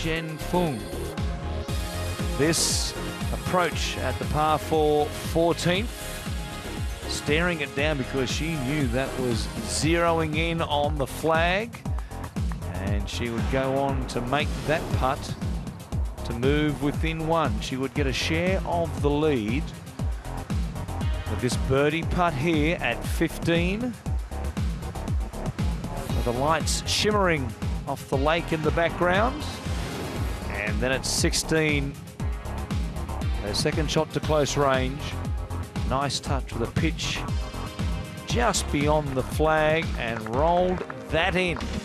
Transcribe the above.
Shanshan Feng. This approach at the par 4 14th, staring it down because she knew that was zeroing in on the flag, and she would go on to make that putt to move within one. She would get a share of the lead with this birdie putt here at 15, with the lights shimmering off the lake in the background. And then at 16, her second shot to close range. Nice touch with a pitch just beyond the flag and rolled that in.